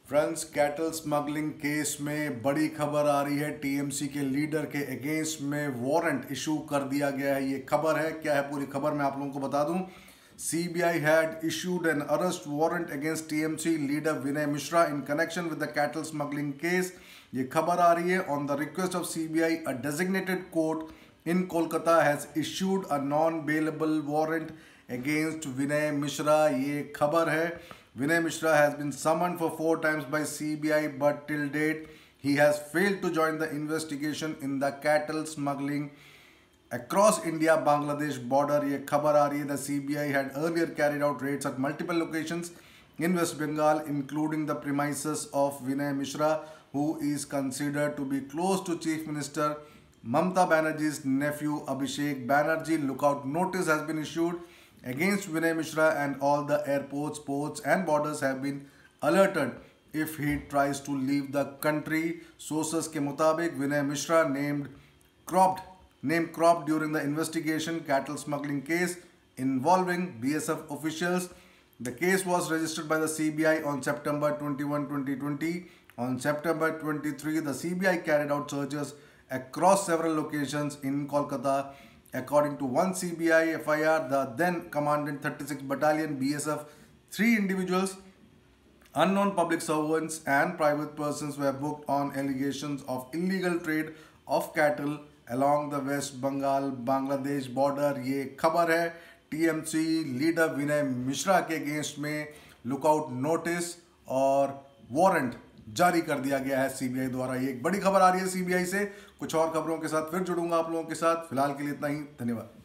Friends, cattle smuggling case में बड़ी खबर आ रही है। टीएमसी के लीडर के अगेंस्ट में वारंट इशू कर दिया गया है। ये खबर है, क्या है पूरी खबर मैं आप लोगों को बता दूं। CBI had issued an arrest warrant against TMC leader Vinay Mishra in connection with the cattle smuggling case. ये खबर आ रही है, on the request of CBI, a designated court in Kolkata has issued a non-bailable warrant against Vinay Mishra. ये खबर है। Vinay Mishra has been summoned for 4 times by CBI, but till date he has failed to join the investigation in the cattle smuggling across India-Bangladesh border. ये खबर आ रही है। The CBI had earlier carried out raids at multiple locations in West Bengal, including the premises of Vinay Mishra, who is considered to be close to Chief Minister Mamata Banerjee's nephew Abhishek Banerjee. Lookout notice has been issued against Vinay Mishra, and all the airports, ports and borders have been alerted if he tries to leave the country. Sources के मुताबिक Vinay Mishra named cropped during the investigation cattle smuggling case involving BSF officials. The case was registered by the CBI on September 21, 2020. On September 23, the CBI carried out searches across several locations in Kolkata. According to one CBI FIR, the then commandant 36th Battalion BSF, 3 individuals, unknown public servants and private persons were booked on allegations of illegal trade of cattle along the West Bengal Bangladesh border. ये खबर है। TMC leader विनय मिश्रा के against में lookout notice और warrant जारी कर दिया गया है CBI द्वारा। ये एक बड़ी खबर आ रही है CBI से। कुछ और खबरों के साथ फिर जुड़ूंगा आप लोगों के साथ। फिलहाल के लिए इतना ही। धन्यवाद।